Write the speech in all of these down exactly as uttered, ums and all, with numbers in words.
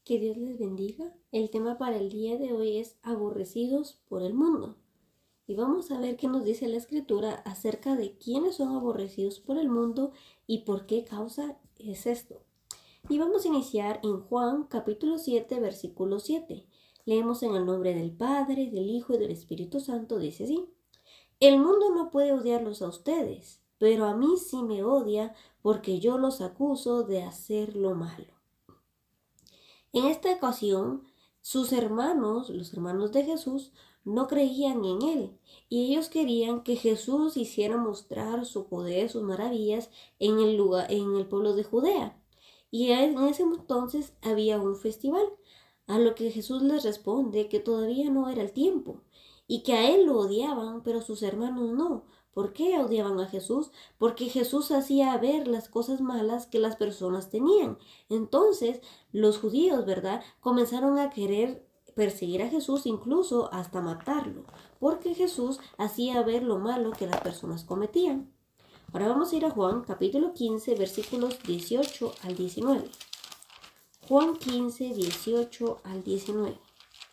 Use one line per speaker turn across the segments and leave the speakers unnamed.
Que Dios les bendiga. El tema para el día de hoy es aborrecidos por el mundo. Y vamos a ver qué nos dice la Escritura acerca de quiénes son aborrecidos por el mundo y por qué causa es esto. Y vamos a iniciar en Juan capítulo siete, versículo siete. Leemos en el nombre del Padre, del Hijo y del Espíritu Santo. Dice así: el mundo no puede odiarlos a ustedes, pero a mí sí me odia porque yo los acuso de hacer lo malo. En esta ocasión, sus hermanos, los hermanos de Jesús, no creían en él, y ellos querían que Jesús hiciera mostrar su poder, sus maravillas en el lugar, en el pueblo de Judea. Y en ese entonces había un festival, a lo que Jesús les responde que todavía no era el tiempo, y que a él lo odiaban, pero sus hermanos no. ¿Por qué odiaban a Jesús? Porque Jesús hacía ver las cosas malas que las personas tenían. Entonces, los judíos, ¿verdad?, comenzaron a querer perseguir a Jesús, incluso hasta matarlo, porque Jesús hacía ver lo malo que las personas cometían. Ahora vamos a ir a Juan capítulo quince, versículos dieciocho al diecinueve. Juan quince, dieciocho al diecinueve.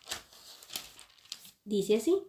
Dice así: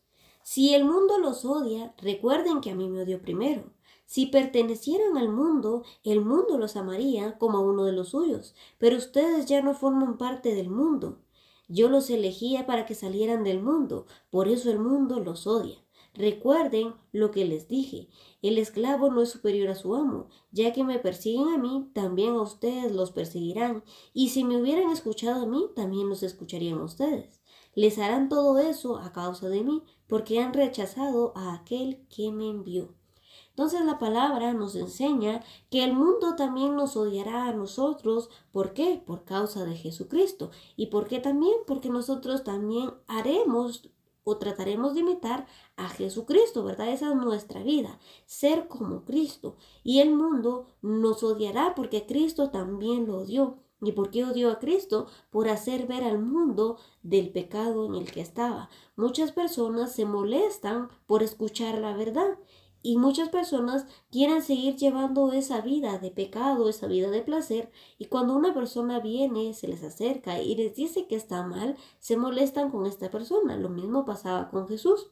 si el mundo los odia, recuerden que a mí me odió primero. Si pertenecieran al mundo, el mundo los amaría como a uno de los suyos, pero ustedes ya no forman parte del mundo. Yo los elegía para que salieran del mundo, por eso el mundo los odia. Recuerden lo que les dije: el esclavo no es superior a su amo. Ya que me persiguen a mí, también a ustedes los perseguirán, y si me hubieran escuchado a mí, también los escucharían a ustedes. Les harán todo eso a causa de mí, porque han rechazado a aquel que me envió. Entonces la palabra nos enseña que el mundo también nos odiará a nosotros. ¿Por qué? Por causa de Jesucristo. ¿Y por qué también? Porque nosotros también haremos o trataremos de imitar a Jesucristo, ¿verdad? Esa es nuestra vida, ser como Cristo. Y el mundo nos odiará porque Cristo también lo odió. ¿Y por qué odió a Cristo? Por hacer ver al mundo del pecado en el que estaba. Muchas personas se molestan por escuchar la verdad. Y muchas personas quieren seguir llevando esa vida de pecado, esa vida de placer, y cuando una persona viene, se les acerca y les dice que está mal, se molestan con esta persona. Lo mismo pasaba con Jesús.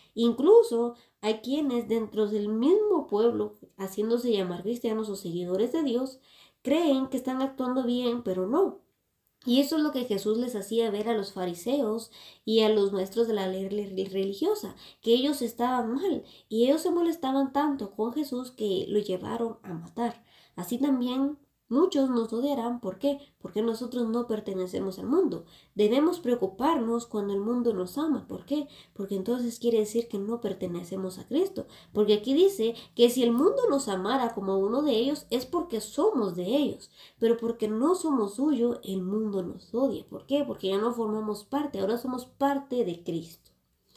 Incluso hay quienes dentro del mismo pueblo, haciéndose llamar cristianos o seguidores de Dios, creen que están actuando bien, pero no. Y eso es lo que Jesús les hacía ver a los fariseos y a los maestros de la ley religiosa, que ellos estaban mal y ellos se molestaban tanto con Jesús que lo llevaron a matar. Así también muchos nos odiarán. ¿Por qué? Porque nosotros no pertenecemos al mundo. Debemos preocuparnos cuando el mundo nos ama. ¿Por qué? Porque entonces quiere decir que no pertenecemos a Cristo. Porque aquí dice que si el mundo nos amara como uno de ellos, es porque somos de ellos. Pero porque no somos suyo, el mundo nos odia. ¿Por qué? Porque ya no formamos parte, ahora somos parte de Cristo.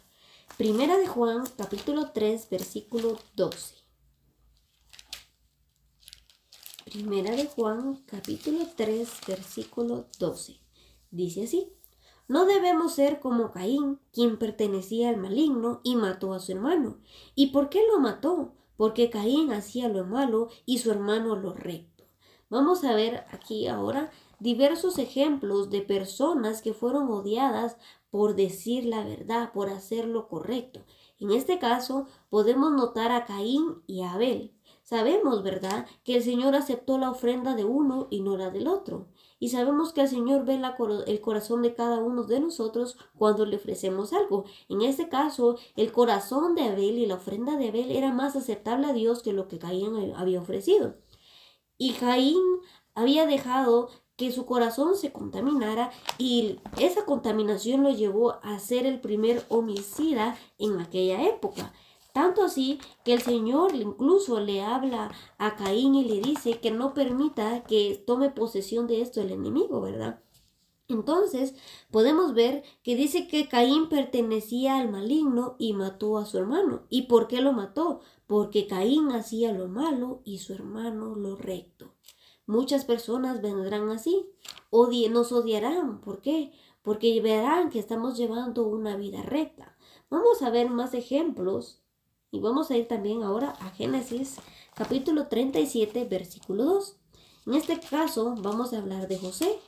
Primera de Juan, capítulo tres, versículo doce. Primera de Juan, capítulo tres, versículo doce. Dice así: no debemos ser como Caín, quien pertenecía al maligno y mató a su hermano. ¿Y por qué lo mató? Porque Caín hacía lo malo y su hermano lo recto. Vamos a ver aquí ahora diversos ejemplos de personas que fueron odiadas por decir la verdad, por hacer lo correcto. En este caso podemos notar a Caín y a Abel. Sabemos, ¿verdad?, que el Señor aceptó la ofrenda de uno y no la del otro. Y sabemos que el Señor ve la, el corazón de cada uno de nosotros cuando le ofrecemos algo. En este caso, el corazón de Abel y la ofrenda de Abel era más aceptable a Dios que lo que Caín había ofrecido. Y Caín había dejado que su corazón se contaminara y esa contaminación lo llevó a ser el primer homicida en aquella época. Tanto así que el Señor incluso le habla a Caín y le dice que no permita que tome posesión de esto el enemigo, ¿verdad? Entonces podemos ver que dice que Caín pertenecía al maligno y mató a su hermano. ¿Y por qué lo mató? Porque Caín hacía lo malo y su hermano lo recto. Muchas personas vendrán así, odie, nos odiarán. ¿Por qué? Porque verán que estamos llevando una vida recta. Vamos a ver más ejemplos. Y vamos a ir también ahora a Génesis capítulo treinta y siete, versículo dos. En este caso vamos a hablar de José.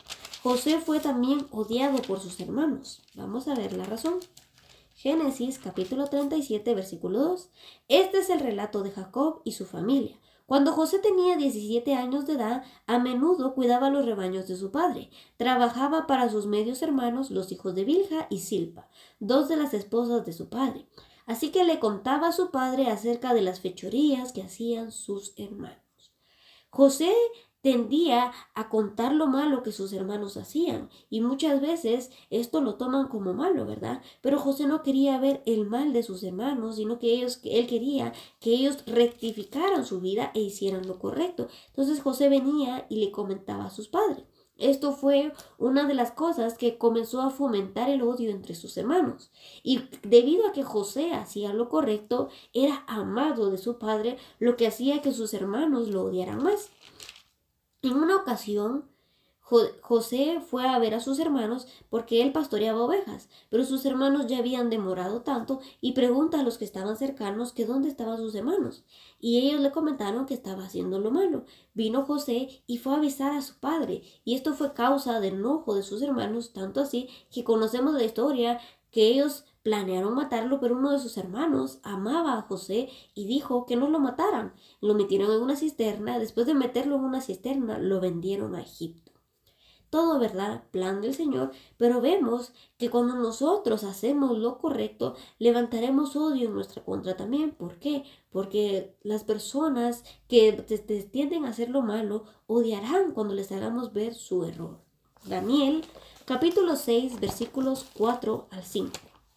José fue también odiado por sus hermanos. Vamos a ver la razón. Génesis capítulo treinta y siete, versículo dos. Este es el relato de Jacob y su familia. Cuando José tenía diecisiete años de edad, a menudo cuidaba los rebaños de su padre. Trabajaba para sus medios hermanos, los hijos de Bilha y Silpa, dos de las esposas de su padre. Así que le contaba a su padre acerca de las fechorías que hacían sus hermanos. José tendía a contar lo malo que sus hermanos hacían, y muchas veces esto lo toman como malo, ¿verdad? Pero José no quería ver el mal de sus hermanos, sino que ellos, que él quería que ellos rectificaran su vida e hicieran lo correcto. Entonces José venía y le comentaba a sus padres. Esto fue una de las cosas que comenzó a fomentar el odio entre sus hermanos. Y debido a que José hacía lo correcto, era amado de su padre, lo que hacía que sus hermanos lo odiaran más. En una ocasión, José fue a ver a sus hermanos porque él pastoreaba ovejas, pero sus hermanos ya habían demorado tanto y pregunta a los que estaban cercanos que dónde estaban sus hermanos. Y ellos le comentaron que estaba haciendo lo malo. Vino José y fue a avisar a su padre, y esto fue causa de enojo de sus hermanos, tanto así que conocemos la historia que ellos planearon matarlo, pero uno de sus hermanos amaba a José y dijo que no lo mataran. Lo metieron en una cisterna. Después de meterlo en una cisterna, lo vendieron a Egipto. Todo, ¿verdad? Plan del Señor, pero vemos que cuando nosotros hacemos lo correcto, levantaremos odio en nuestra contra también. ¿Por qué? Porque las personas que tienden a hacer lo malo odiarán cuando les hagamos ver su error. Daniel, capítulo seis, versículos cuatro al cinco.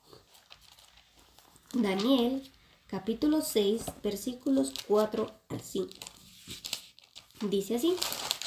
Daniel, capítulo seis, versículos cuatro al cinco. Dice así: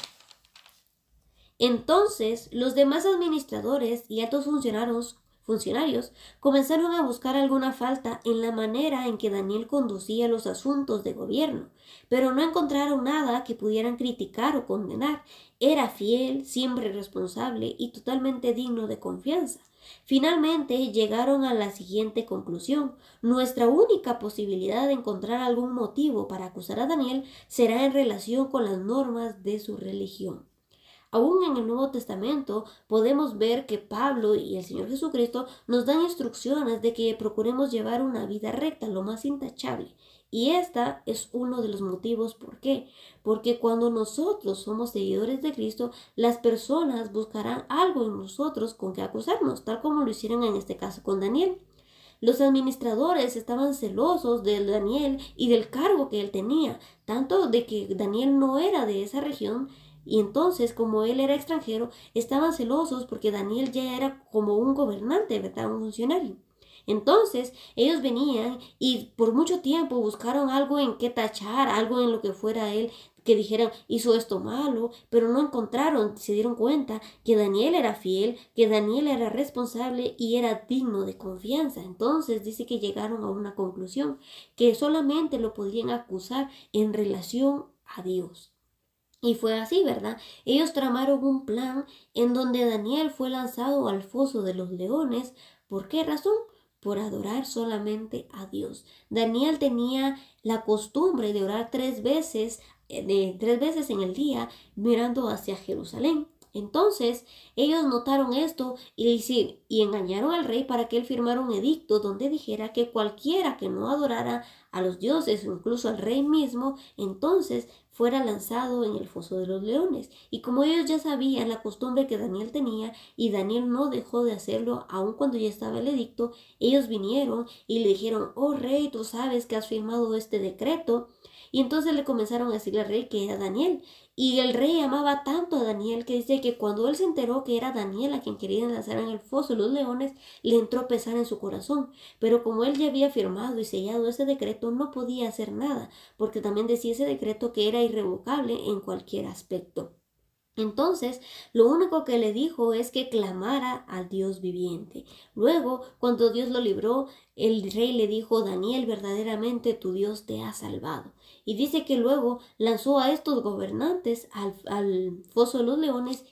Entonces los demás administradores y altos funcionarios, funcionarios comenzaron a buscar alguna falta en la manera en que Daniel conducía los asuntos de gobierno, pero no encontraron nada que pudieran criticar o condenar. Era fiel, siempre responsable y totalmente digno de confianza. Finalmente llegaron a la siguiente conclusión: nuestra única posibilidad de encontrar algún motivo para acusar a Daniel será en relación con las normas de su religión. Aún en el Nuevo Testamento podemos ver que Pablo y el Señor Jesucristo nos dan instrucciones de que procuremos llevar una vida recta, lo más intachable. Y esta es uno de los motivos por qué. Porque cuando nosotros somos seguidores de Cristo, las personas buscarán algo en nosotros con que acusarnos, tal como lo hicieron en este caso con Daniel. Los administradores estaban celosos de Daniel y del cargo que él tenía, tanto de que Daniel no era de esa región. Y entonces, como él era extranjero, estaban celosos porque Daniel ya era como un gobernante, ¿verdad? Un funcionario. Entonces, ellos venían y por mucho tiempo buscaron algo en que tachar, algo en lo que fuera él, que dijeran, hizo esto malo, pero no encontraron, se dieron cuenta que Daniel era fiel, que Daniel era responsable y era digno de confianza. Entonces, dice que llegaron a una conclusión, que solamente lo podían acusar en relación a Dios. Y fue así, ¿verdad? Ellos tramaron un plan en donde Daniel fue lanzado al foso de los leones. ¿Por qué razón? Por adorar solamente a Dios. Daniel tenía la costumbre de orar tres veces, de, tres veces en el día, mirando hacia Jerusalén. Entonces ellos notaron esto y, y engañaron al rey para que él firmara un edicto donde dijera que cualquiera que no adorara a los dioses o incluso al rey mismo, entonces fuera lanzado en el foso de los leones. Y como ellos ya sabían la costumbre que Daniel tenía, y Daniel no dejó de hacerlo aun cuando ya estaba el edicto, ellos vinieron y le dijeron, oh rey, tú sabes que has firmado este decreto. Y entonces le comenzaron a decirle al rey que era Daniel. Y el rey amaba tanto a Daniel que dice que cuando él se enteró que era Daniel a quien querían lanzar en el foso de los leones, le entró pesar en su corazón. Pero como él ya había firmado y sellado ese decreto, no podía hacer nada, porque también decía ese decreto que era irrevocable en cualquier aspecto. Entonces, lo único que le dijo es que clamara al Dios viviente. Luego, cuando Dios lo libró, el rey le dijo, Daniel, verdaderamente tu Dios te ha salvado. Y dice que luego lanzó a estos gobernantes al, al foso de los leones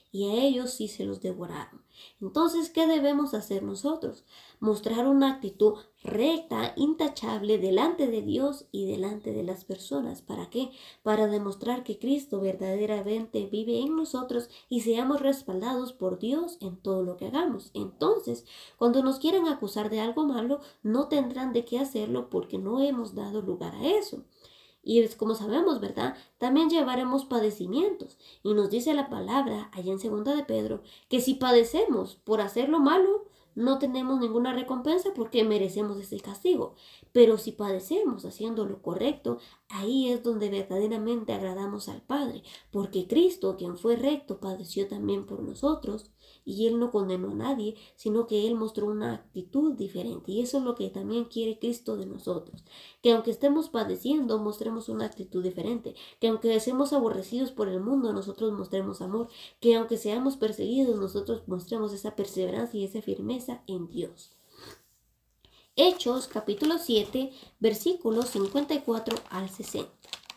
y a ellos sí se los devoraron. Entonces, ¿qué debemos hacer nosotros? Mostrar una actitud recta, intachable delante de Dios y delante de las personas. ¿Para qué? Para demostrar que Cristo verdaderamente vive en nosotros y seamos respaldados por Dios en todo lo que hagamos. Entonces, cuando nos quieran acusar de algo malo, no tendrán de qué hacerlo porque no hemos dado lugar a eso. Y es como sabemos, ¿verdad? También llevaremos padecimientos. Y nos dice la palabra, allá en segunda de Pedro, que si padecemos por hacer lo malo, no tenemos ninguna recompensa porque merecemos ese castigo. Pero si padecemos haciendo lo correcto, ahí es donde verdaderamente agradamos al Padre. Porque Cristo, quien fue recto, padeció también por nosotros. Y Él no condenó a nadie, sino que Él mostró una actitud diferente. Y eso es lo que también quiere Cristo de nosotros. Que aunque estemos padeciendo, mostremos una actitud diferente. Que aunque seamos aborrecidos por el mundo, nosotros mostremos amor. Que aunque seamos perseguidos, nosotros mostremos esa perseverancia y esa firmeza en Dios. Hechos capítulo siete, versículos cincuenta y cuatro al sesenta.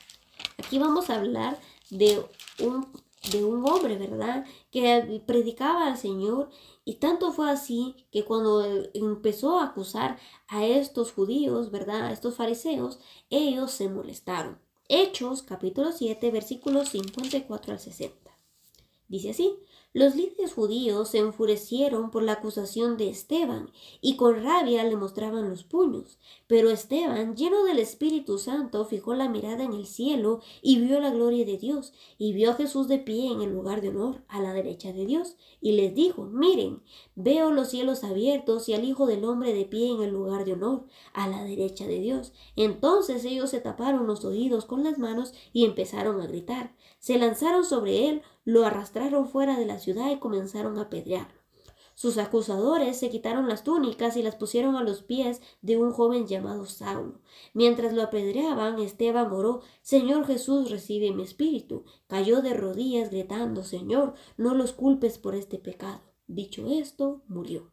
Aquí vamos a hablar de un, de un hombre, ¿verdad?, que predicaba al Señor, y tanto fue así que cuando empezó a acusar a estos judíos, ¿verdad?, a estos fariseos, ellos se molestaron. Hechos capítulo siete, versículos cincuenta y cuatro al sesenta. Dice así: los líderes judíos se enfurecieron por la acusación de Esteban y con rabia le mostraban los puños. Pero Esteban, lleno del Espíritu Santo, fijó la mirada en el cielo y vio la gloria de Dios, y vio a Jesús de pie en el lugar de honor, a la derecha de Dios, y les dijo: miren, veo los cielos abiertos y al Hijo del Hombre de pie en el lugar de honor, a la derecha de Dios. Entonces ellos se taparon los oídos con las manos y empezaron a gritar. Se lanzaron sobre él, lo arrastraron fuera de la ciudad y comenzaron a apedrearlo. Sus acusadores se quitaron las túnicas y las pusieron a los pies de un joven llamado Saulo. Mientras lo apedreaban, Esteban oró: Señor Jesús, recibe mi espíritu. Cayó de rodillas gritando: Señor, no los culpes por este pecado. Dicho esto, murió.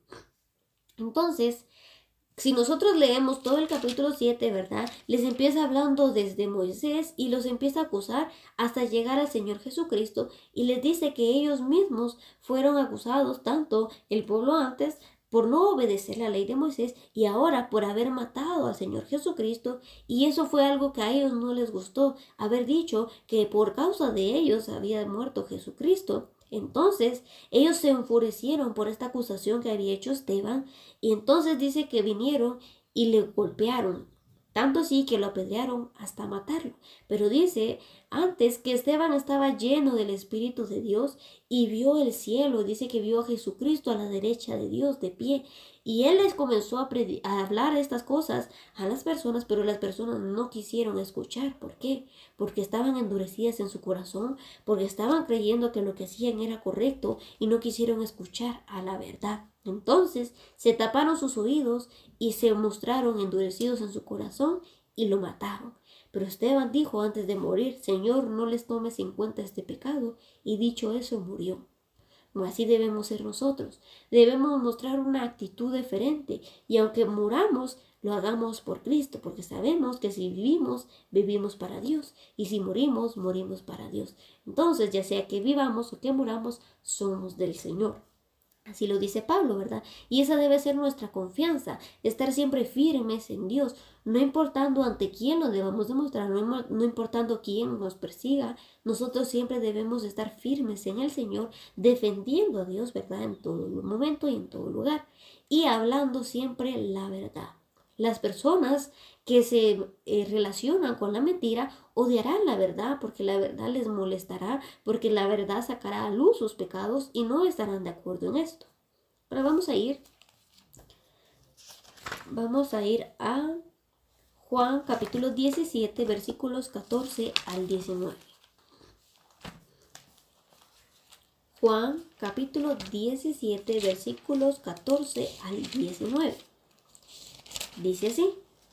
Entonces, si nosotros leemos todo el capítulo siete, ¿verdad?, les empieza hablando desde Moisés y los empieza a acusar hasta llegar al Señor Jesucristo, y les dice que ellos mismos fueron acusados, tanto el pueblo antes, por no obedecer la ley de Moisés, y ahora por haber matado al Señor Jesucristo. Y eso fue algo que a ellos no les gustó, haber dicho que por causa de ellos había muerto Jesucristo. Entonces ellos se enfurecieron por esta acusación que había hecho Esteban, y entonces dice que vinieron y le golpearon, tanto así que lo apedrearon hasta matarlo. Pero dice antes que Esteban estaba lleno del Espíritu de Dios y vio el cielo. Dice que vio a Jesucristo a la derecha de Dios de pie, y él les comenzó a, a hablar estas cosas a las personas, pero las personas no quisieron escuchar. ¿Por qué? Porque estaban endurecidas en su corazón, porque estaban creyendo que lo que hacían era correcto y no quisieron escuchar a la verdad. Entonces se taparon sus oídos y se mostraron endurecidos en su corazón y lo mataron. Pero Esteban dijo antes de morir: Señor, no les tomes en cuenta este pecado. Y dicho eso, murió. Así debemos ser nosotros. Debemos mostrar una actitud diferente, y aunque muramos, lo hagamos por Cristo, porque sabemos que si vivimos, vivimos para Dios, y si morimos, morimos para Dios. Entonces, ya sea que vivamos o que muramos, somos del Señor. Así lo dice Pablo, ¿verdad? Y esa debe ser nuestra confianza, estar siempre firmes en Dios, no importando ante quién lo debamos demostrar, no, no importando quién nos persiga. Nosotros siempre debemos estar firmes en el Señor, defendiendo a Dios, ¿verdad?, en todo momento y en todo lugar, y hablando siempre la verdad. Las personas que se eh, relacionan con la mentira odiarán la verdad, porque la verdad les molestará, porque la verdad sacará a luz sus pecados y no estarán de acuerdo en esto. Pero vamos a ir, vamos a ir a Juan capítulo diecisiete, versículos catorce al diecinueve. Juan capítulo diecisiete, versículos catorce al diecinueve. Dice así: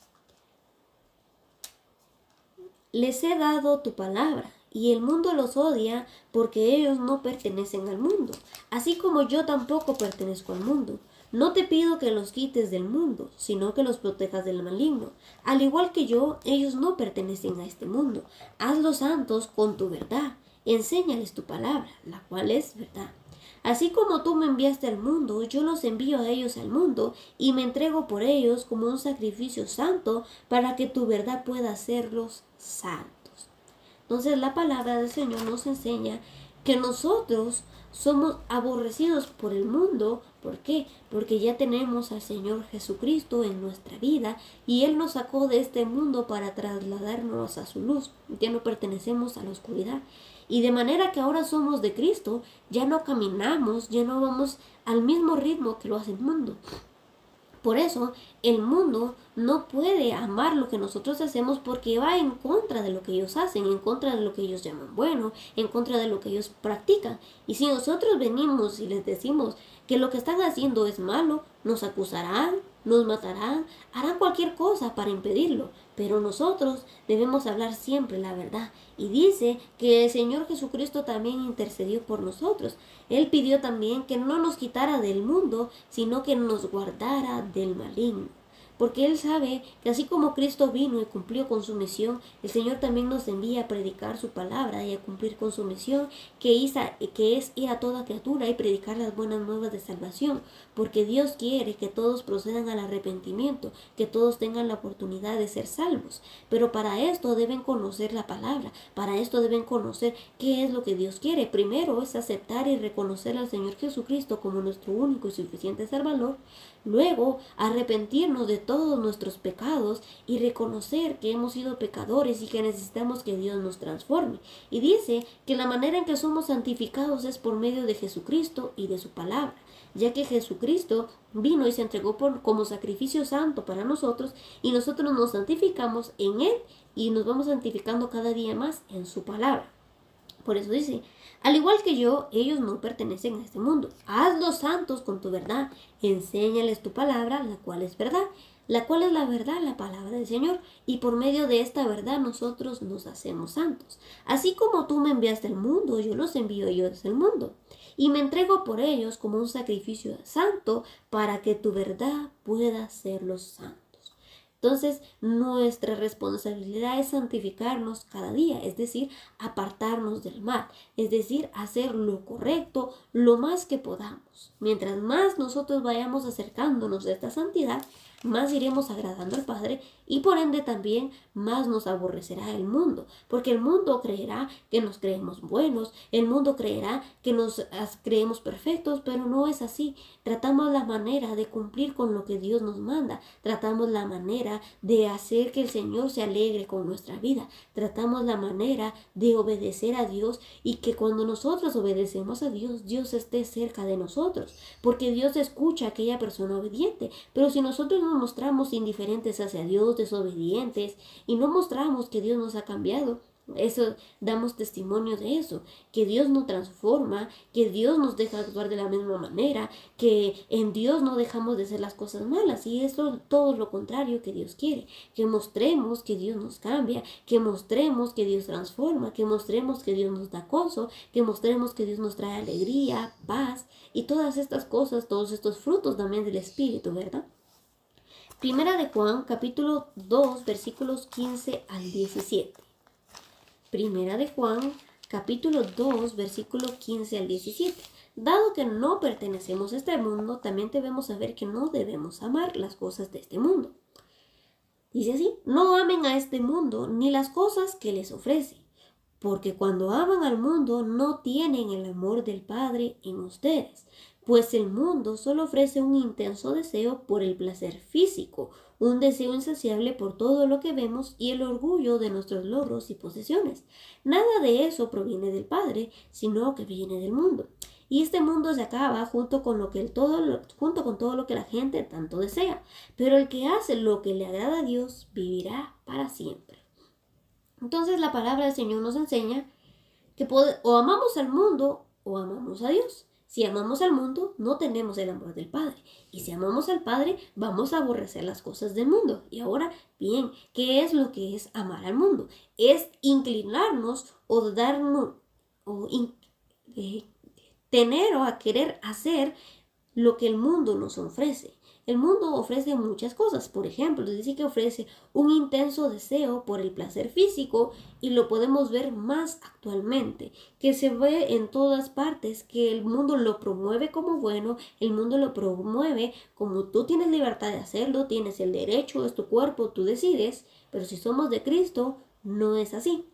les he dado tu palabra, y el mundo los odia porque ellos no pertenecen al mundo, así como yo tampoco pertenezco al mundo. No te pido que los quites del mundo, sino que los protejas del maligno. Al igual que yo, ellos no pertenecen a este mundo. Hazlos santos con tu verdad. enséñales tu palabra, la cual es verdad. Así como tú me enviaste al mundo, yo los envío a ellos al mundo y me entrego por ellos como un sacrificio santo para que tu verdad pueda hacerlos santos. Entonces la palabra del Señor nos enseña que nosotros somos aborrecidos por el mundo. ¿Por qué? Porque ya tenemos al Señor Jesucristo en nuestra vida y Él nos sacó de este mundo para trasladarnos a su luz. Ya no pertenecemos a la oscuridad. Y de manera que ahora somos de Cristo, ya no caminamos, ya no vamos al mismo ritmo que lo hace el mundo. Por eso el mundo no puede amar lo que nosotros hacemos porque va en contra de lo que ellos hacen, en contra de lo que ellos llaman bueno, en contra de lo que ellos practican. Y si nosotros venimos y les decimos que lo que están haciendo es malo, nos acusarán, nos matarán, harán cualquier cosa para impedirlo. Pero nosotros debemos hablar siempre la verdad. Y dice que el Señor Jesucristo también intercedió por nosotros. Él pidió también que no nos quitara del mundo, sino que nos guardara del maligno. Porque Él sabe que así como Cristo vino y cumplió con su misión, el Señor también nos envía a predicar su palabra y a cumplir con su misión, que es ir a toda criatura y predicar las buenas nuevas de salvación. Porque Dios quiere que todos procedan al arrepentimiento, que todos tengan la oportunidad de ser salvos. Pero para esto deben conocer la palabra, para esto deben conocer qué es lo que Dios quiere. Primero es aceptar y reconocer al Señor Jesucristo como nuestro único y suficiente Salvador. Luego, arrepentirnos de todos nuestros pecados y reconocer que hemos sido pecadores y que necesitamos que Dios nos transforme. Y dice que la manera en que somos santificados es por medio de Jesucristo y de su palabra, ya que Jesucristo vino y se entregó por, como sacrificio santo para nosotros, y nosotros nos santificamos en Él y nos vamos santificando cada día más en su palabra. Por eso dice, al igual que yo, ellos no pertenecen a este mundo. Hazlos santos con tu verdad. Enséñales tu palabra, la cual es verdad. La cual es la verdad, la palabra del Señor. Y por medio de esta verdad nosotros nos hacemos santos. Así como tú me enviaste al mundo, yo los envío a ellos al mundo. Y me entrego por ellos como un sacrificio santo para que tu verdad pueda hacerlos santos. Entonces, nuestra responsabilidad es santificarnos cada día, es decir, apartarnos del mal, es decir, hacer lo correcto lo más que podamos. Mientras más nosotros vayamos acercándonos a esta santidad, más iremos agradando al Padre y por ende también más nos aborrecerá el mundo, porque el mundo creerá que nos creemos buenos, el mundo creerá que nos creemos perfectos, pero no es así. Tratamos la manera de cumplir con lo que Dios nos manda, tratamos la manera de hacer que el Señor se alegre con nuestra vida, tratamos la manera de obedecer a Dios y que cuando nosotros obedecemos a Dios, Dios esté cerca de nosotros, porque Dios escucha a aquella persona obediente. Pero si nosotros nos mostramos indiferentes hacia Dios, desobedientes, y no mostramos que Dios nos ha cambiado, eso damos testimonio de eso, que Dios nos transforma, que Dios nos deja actuar de la misma manera, que en Dios no dejamos de hacer las cosas malas, y eso todo lo contrario que Dios quiere, que mostremos que Dios nos cambia, que mostremos que Dios transforma, que mostremos que Dios nos da gozo, que mostremos que Dios nos trae alegría, paz y todas estas cosas, todos estos frutos también del Espíritu, ¿verdad? Primera de Juan, capítulo dos, versículos quince al diecisiete. Primera de Juan, capítulo dos, versículo quince al diecisiete. Dado que no pertenecemos a este mundo, también debemos saber que no debemos amar las cosas de este mundo. Dice así, no amen a este mundo ni las cosas que les ofrece, porque cuando aman al mundo no tienen el amor del Padre en ustedes. Pues el mundo solo ofrece un intenso deseo por el placer físico, un deseo insaciable por todo lo que vemos y el orgullo de nuestros logros y posesiones. Nada de eso proviene del Padre, sino que viene del mundo. Y este mundo se acaba junto con, lo que el todo, junto con todo lo que la gente tanto desea. Pero el que hace lo que le agrada a Dios vivirá para siempre. Entonces la palabra del Señor nos enseña que o amamos al mundo o amamos a Dios. Si amamos al mundo, no tenemos el amor del Padre. Y si amamos al Padre, vamos a aborrecer las cosas del mundo. Y ahora, bien, ¿qué es lo que es amar al mundo? Es inclinarnos o darnos, o in, eh, tener o a querer hacer lo que el mundo nos ofrece. El mundo ofrece muchas cosas. Por ejemplo, dice que ofrece un intenso deseo por el placer físico y lo podemos ver más actualmente, que se ve en todas partes, que el mundo lo promueve como bueno, el mundo lo promueve como tú tienes libertad de hacerlo, tienes el derecho, es tu cuerpo, tú decides, pero si somos de Cristo, no es así.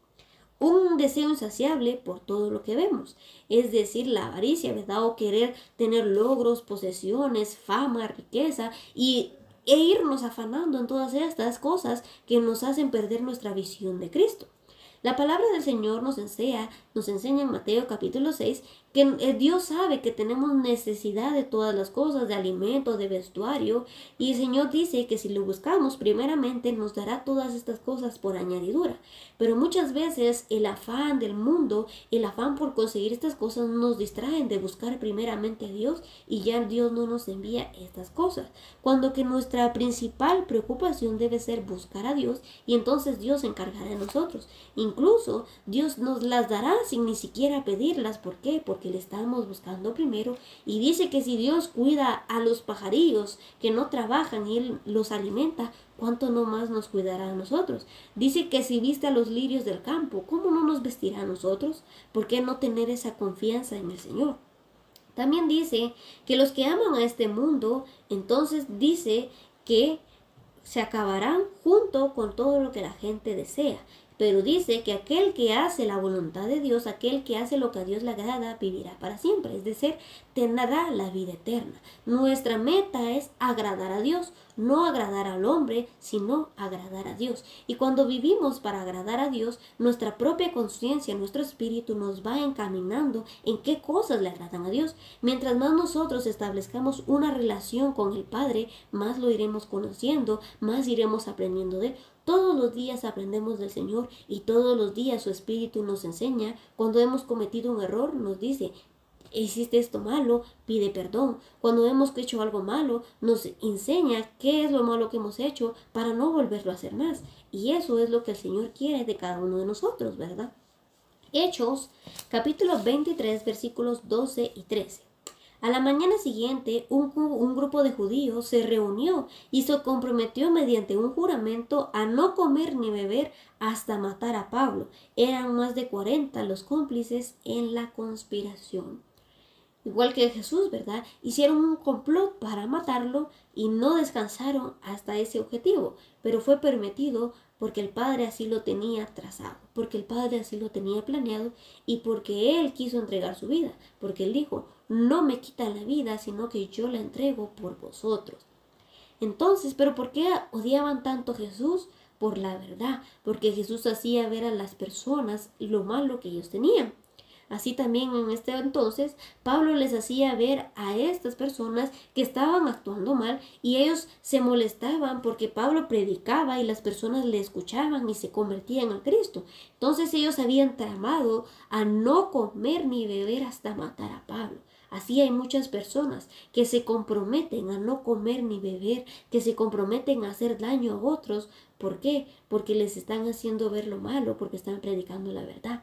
Un deseo insaciable por todo lo que vemos, es decir, la avaricia, ¿verdad? O querer tener logros, posesiones, fama, riqueza y, e irnos afanando en todas estas cosas que nos hacen perder nuestra visión de Cristo. La palabra del Señor nos enseña, nos enseña en Mateo capítulo seis que Dios sabe que tenemos necesidad de todas las cosas, de alimento, de vestuario, y el Señor dice que si lo buscamos primeramente nos dará todas estas cosas por añadidura. Pero muchas veces el afán del mundo, el afán por conseguir estas cosas nos distraen de buscar primeramente a Dios y ya Dios no nos envía estas cosas. Cuando que nuestra principal preocupación debe ser buscar a Dios y entonces Dios se encargará de nosotros. Incluso Dios nos las dará sin ni siquiera pedirlas. ¿Por qué? Porque le estamos buscando primero. Y dice que si Dios cuida a los pajarillos que no trabajan y Él los alimenta, ¿cuánto no más nos cuidará a nosotros? Dice que si viste a los lirios del campo, ¿cómo no nos vestirá a nosotros? ¿Por qué no tener esa confianza en el Señor? También dice que los que aman a este mundo, entonces dice que se acabarán junto con todo lo que la gente desea. Pero dice que aquel que hace la voluntad de Dios, aquel que hace lo que a Dios le agrada, vivirá para siempre. Es decir, tendrá la vida eterna. Nuestra meta es agradar a Dios, no agradar al hombre, sino agradar a Dios. Y cuando vivimos para agradar a Dios, nuestra propia conciencia, nuestro espíritu nos va encaminando en qué cosas le agradan a Dios. Mientras más nosotros establezcamos una relación con el Padre, más lo iremos conociendo, más iremos aprendiendo de Él. Todos los días aprendemos del Señor y todos los días su Espíritu nos enseña. Cuando hemos cometido un error, nos dice, hiciste esto malo, pide perdón. Cuando hemos hecho algo malo, nos enseña qué es lo malo que hemos hecho para no volverlo a hacer más. Y eso es lo que el Señor quiere de cada uno de nosotros, ¿verdad? Hechos, capítulo veintitrés, versículos doce y trece. A la mañana siguiente, un, un grupo de judíos se reunió y se comprometió mediante un juramento a no comer ni beber hasta matar a Pablo. Eran más de cuarenta los cómplices en la conspiración. Igual que Jesús, ¿verdad? Hicieron un complot para matarlo y no descansaron hasta ese objetivo, pero fue permitido porque el Padre así lo tenía trazado, porque el Padre así lo tenía planeado y porque Él quiso entregar su vida, porque Él dijo, no me quitan la vida, sino que yo la entrego por vosotros. Entonces, ¿pero por qué odiaban tanto a Jesús? Por la verdad, porque Jesús hacía ver a las personas lo malo que ellos tenían. Así también en este entonces, Pablo les hacía ver a estas personas que estaban actuando mal y ellos se molestaban porque Pablo predicaba y las personas le escuchaban y se convertían a Cristo. Entonces ellos habían tramado a no comer ni beber hasta matar a Pablo. Así hay muchas personas que se comprometen a no comer ni beber, que se comprometen a hacer daño a otros. ¿Por qué? Porque les están haciendo ver lo malo, porque están predicando la verdad.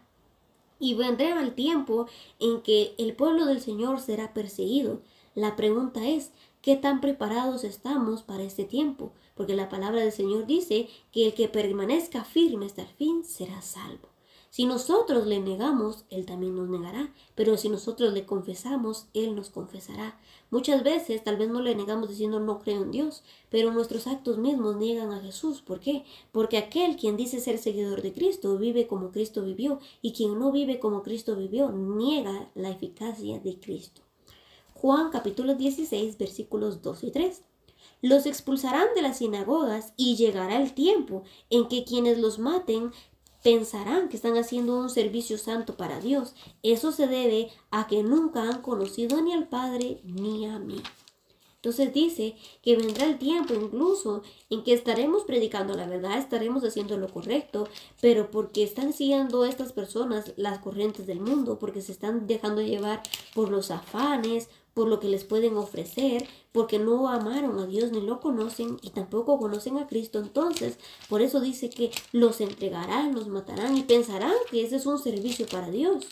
Y vendrá el tiempo en que el pueblo del Señor será perseguido. La pregunta es, ¿qué tan preparados estamos para este tiempo? Porque la palabra del Señor dice que el que permanezca firme hasta el fin será salvo. Si nosotros le negamos, Él también nos negará. Pero si nosotros le confesamos, Él nos confesará. Muchas veces tal vez no le negamos diciendo no creo en Dios, pero nuestros actos mismos niegan a Jesús. ¿Por qué? Porque aquel quien dice ser seguidor de Cristo vive como Cristo vivió, y quien no vive como Cristo vivió niega la eficacia de Cristo. Juan capítulo dieciséis versículos dos y tres. Los expulsarán de las sinagogas y llegará el tiempo en que quienes los maten pensarán que están haciendo un servicio santo para Dios. Eso se debe a que nunca han conocido ni al Padre ni a mí. Entonces dice que vendrá el tiempo incluso en que estaremos predicando la verdad, estaremos haciendo lo correcto, pero porque están siguiendo estas personas las corrientes del mundo, porque se están dejando llevar por los afanes, por lo que les pueden ofrecer, porque no amaron a Dios ni lo conocen y tampoco conocen a Cristo. Entonces, por eso dice que los entregarán, los matarán y pensarán que ese es un servicio para Dios.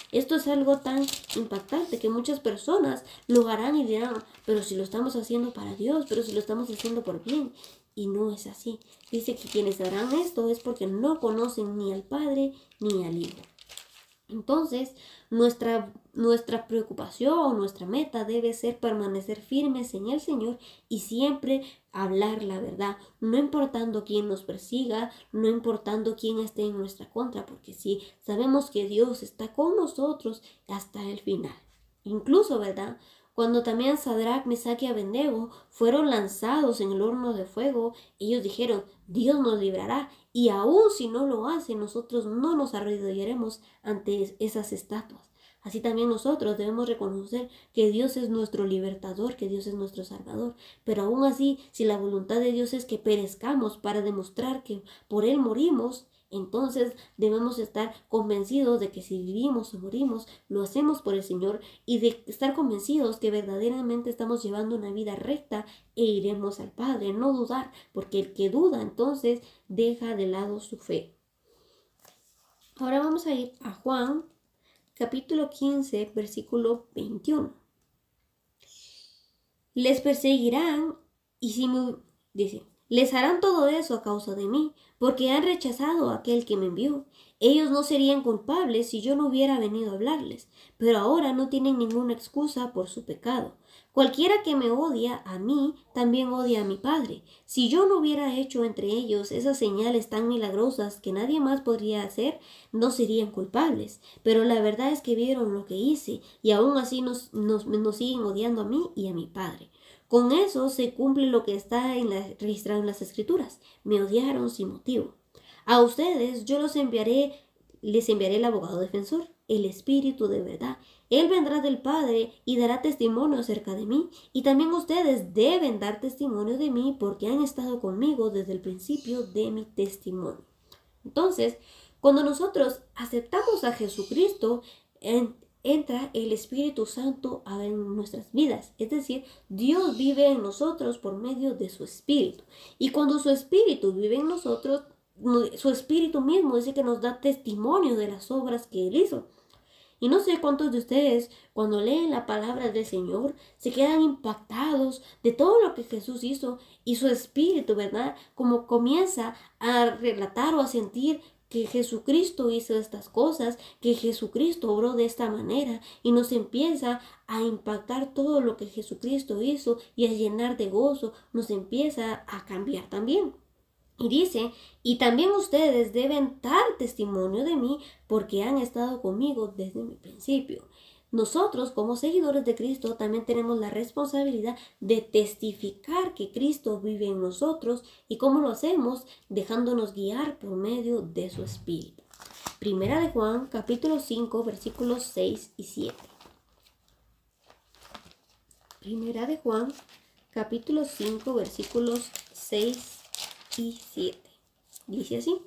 Esto es algo tan impactante que muchas personas lo harán y dirán, pero si lo estamos haciendo para Dios, pero si lo estamos haciendo por bien. Y no es así. Dice que quienes harán esto es porque no conocen ni al Padre ni al Hijo. Entonces, nuestra, nuestra preocupación o nuestra meta debe ser permanecer firmes en el Señor y siempre hablar la verdad, no importando quién nos persiga, no importando quién esté en nuestra contra, porque sí, sabemos que Dios está con nosotros hasta el final. Incluso, ¿verdad? Cuando también Sadrach, Mesach y Abednego fueron lanzados en el horno de fuego, ellos dijeron, Dios nos librará, y aun si no lo hace, nosotros no nos arrodillaremos ante esas estatuas. Así también nosotros debemos reconocer que Dios es nuestro libertador, que Dios es nuestro salvador. Pero aún así, si la voluntad de Dios es que perezcamos para demostrar que por Él morimos, entonces debemos estar convencidos de que si vivimos o morimos, lo hacemos por el Señor y de estar convencidos que verdaderamente estamos llevando una vida recta e iremos al Padre. No dudar, porque el que duda entonces deja de lado su fe. Ahora vamos a ir a Juan, capítulo quince, versículo veintiuno. Les perseguirán y si me... dice... Les harán todo eso a causa de mí, porque han rechazado a aquel que me envió. Ellos no serían culpables si yo no hubiera venido a hablarles, pero ahora no tienen ninguna excusa por su pecado. Cualquiera que me odia a mí, también odia a mi Padre. Si yo no hubiera hecho entre ellos esas señales tan milagrosas que nadie más podría hacer, no serían culpables. Pero la verdad es que vieron lo que hice, y aún así nos, nos, nos siguen odiando a mí y a mi Padre. Con eso se cumple lo que está en la, registrado en las Escrituras. Me odiaron sin motivo. A ustedes yo los enviaré, les enviaré el abogado defensor, el Espíritu de verdad. Él vendrá del Padre y dará testimonio acerca de mí. Y también ustedes deben dar testimonio de mí porque han estado conmigo desde el principio de mi testimonio. Entonces, cuando nosotros aceptamos a Jesucristo, en, entra el Espíritu Santo en nuestras vidas. Es decir, Dios vive en nosotros por medio de su Espíritu. Y cuando su Espíritu vive en nosotros, su Espíritu mismo dice que nos da testimonio de las obras que Él hizo. Y no sé cuántos de ustedes, cuando leen la palabra del Señor, se quedan impactados de todo lo que Jesús hizo y su Espíritu, ¿verdad? Como comienza a relatar o a sentir que Jesucristo hizo estas cosas, que Jesucristo obró de esta manera y nos empieza a impactar todo lo que Jesucristo hizo y a llenar de gozo, nos empieza a cambiar también. Y dice, y también ustedes deben dar testimonio de mí porque han estado conmigo desde mi principio. Nosotros, como seguidores de Cristo, también tenemos la responsabilidad de testificar que Cristo vive en nosotros. ¿Y cómo lo hacemos? Dejándonos guiar por medio de su Espíritu. Primera de Juan, capítulo cinco, versículos seis y siete. Primera de Juan, capítulo cinco, versículos seis y siete. Dice así.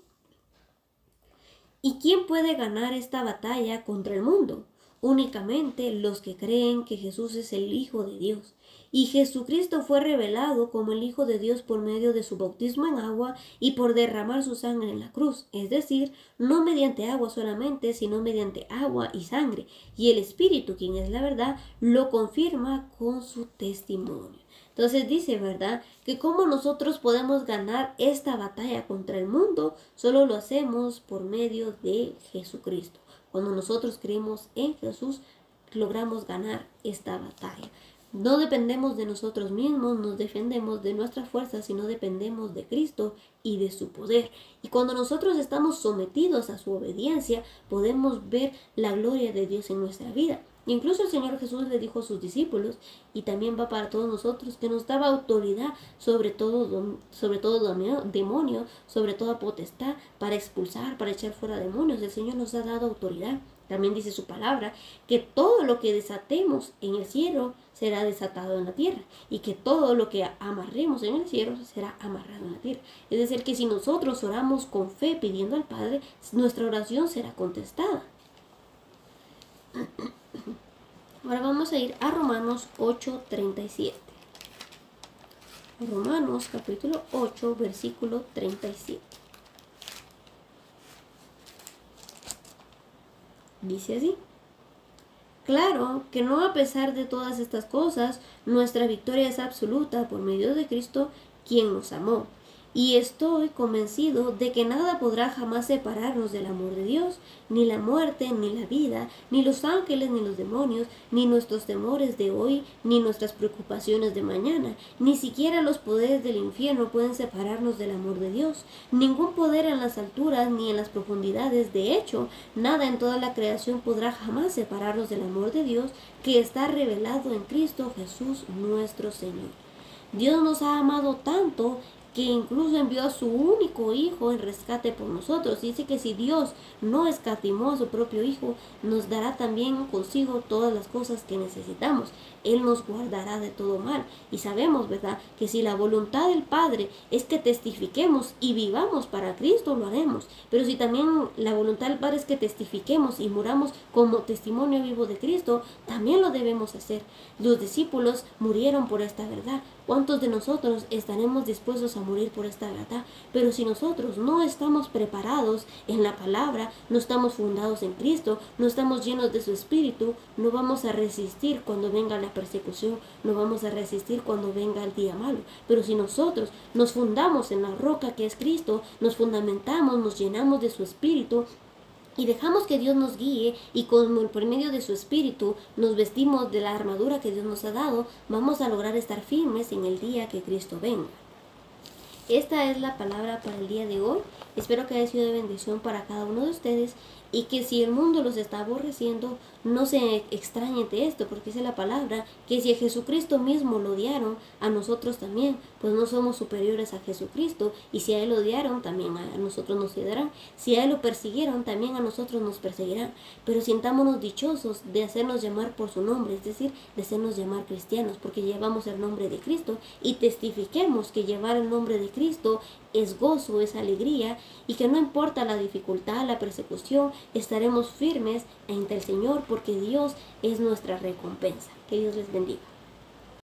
¿Y quién puede ganar esta batalla contra el mundo? Únicamente los que creen que Jesús es el Hijo de Dios. Y Jesucristo fue revelado como el Hijo de Dios por medio de su bautismo en agua y por derramar su sangre en la cruz. Es decir, no mediante agua solamente, sino mediante agua y sangre. Y el Espíritu, quien es la verdad, lo confirma con su testimonio. Entonces dice, ¿verdad? Que cómo nosotros podemos ganar esta batalla contra el mundo, solo lo hacemos por medio de Jesucristo. Cuando nosotros creemos en Jesús, logramos ganar esta batalla. No dependemos de nosotros mismos, nos defendemos de nuestra fuerza, sino dependemos de Cristo y de su poder. Y cuando nosotros estamos sometidos a su obediencia, podemos ver la gloria de Dios en nuestra vida. Incluso el Señor Jesús le dijo a sus discípulos, y también va para todos nosotros, que nos daba autoridad sobre todo, sobre todo demonio, sobre toda potestad, para expulsar, para echar fuera demonios. El Señor nos ha dado autoridad. También dice su palabra, que todo lo que desatemos en el cielo será desatado en la tierra, y que todo lo que amarremos en el cielo será amarrado en la tierra. Es decir, que si nosotros oramos con fe pidiendo al Padre, nuestra oración será contestada. Ahora vamos a ir a Romanos ocho, treinta y siete. Romanos capítulo ocho, versículo treinta y siete. Dice así. Claro que no, a pesar de todas estas cosas, nuestra victoria es absoluta por medio de Cristo, quien nos amó. Y estoy convencido de que nada podrá jamás separarnos del amor de Dios, ni la muerte, ni la vida, ni los ángeles, ni los demonios, ni nuestros temores de hoy, ni nuestras preocupaciones de mañana, ni siquiera los poderes del infierno pueden separarnos del amor de Dios. Ningún poder en las alturas ni en las profundidades, de hecho, nada en toda la creación podrá jamás separarnos del amor de Dios que está revelado en Cristo Jesús nuestro Señor. Dios nos ha amado tanto que incluso envió a su único Hijo en rescate por nosotros. Dice que si Dios no escatimó a su propio Hijo, nos dará también consigo todas las cosas que necesitamos. Él nos guardará de todo mal. Y sabemos, ¿verdad?, que si la voluntad del Padre es que testifiquemos y vivamos para Cristo, lo haremos. Pero si también la voluntad del Padre es que testifiquemos y muramos como testimonio vivo de Cristo, también lo debemos hacer. Los discípulos murieron por esta verdad. ¿Cuántos de nosotros estaremos dispuestos a morir por esta verdad? Pero si nosotros no estamos preparados en la palabra, no estamos fundados en Cristo, no estamos llenos de su Espíritu, no vamos a resistir cuando venga la persecución, no vamos a resistir cuando venga el día malo. Pero si nosotros nos fundamos en la roca que es Cristo, nos fundamentamos, nos llenamos de su Espíritu, y dejamos que Dios nos guíe, y con, por medio de su Espíritu nos vestimos de la armadura que Dios nos ha dado, vamos a lograr estar firmes en el día que Cristo venga. Esta es la palabra para el día de hoy. Espero que haya sido de bendición para cada uno de ustedes, y que si el mundo los está aborreciendo, no se extrañen de esto, porque dice la palabra que si a Jesucristo mismo lo odiaron, a nosotros también, pues no somos superiores a Jesucristo, y si a Él lo odiaron, también a nosotros nos odiarán. Si a Él lo persiguieron, también a nosotros nos perseguirán. Pero sintámonos dichosos de hacernos llamar por su nombre, es decir, de hacernos llamar cristianos, porque llevamos el nombre de Cristo, y testifiquemos que llevar el nombre de Cristo es gozo, es alegría, y que no importa la dificultad, la persecución, estaremos firmes ante el Señor, porque Dios es nuestra recompensa. Que Dios les bendiga.